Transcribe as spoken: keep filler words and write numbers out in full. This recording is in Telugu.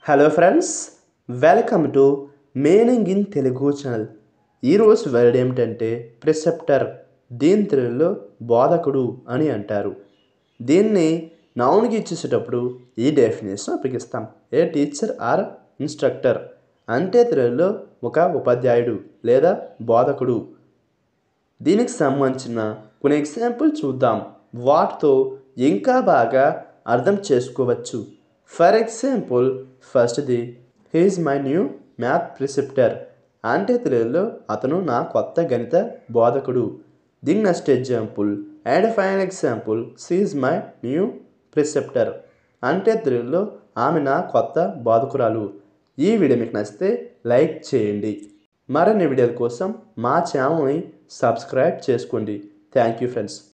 Hello friends, welcome to meaning in Telugu channel. ఈరోజు వర్డ్ ఏమిటంటే ప్రిసెప్టర్. దీని తెలుగులో బోధకుడు అని అంటారు. దీన్ని నౌన్కి ఇచ్చేసేటప్పుడు ఈ డెఫినేషన్ ఉపయోగిస్తాం. ఏ టీచర్ ఆర్ ఇన్స్ట్రక్టర్ అంటే తెలుగులో ఒక ఉపాధ్యాయుడు లేదా బోధకుడు. దీనికి సంబంధించిన కొన్ని ఎగ్జాంపుల్ చూద్దాం. వాటితో ఇంకా బాగా అర్థం చేసుకోవచ్చు. ఫర్ ఎగ్జాంపుల్, ఫస్ట్ది he is my new math preceptor అంటే తెలుగులో అతను నా కొత్త గణిత బోధకుడు. దీని next example and final example, she is my new preceptor అంటే తెలుగులో ఆమె నా కొత్త బోధకురాలు. ఈ వీడియో మీకు నచ్చితే లైక్ చేయండి. మరిన్ని వీడియోల కోసం మా ఛానల్ని సబ్స్క్రైబ్ చేసుకోండి. Thank you friends.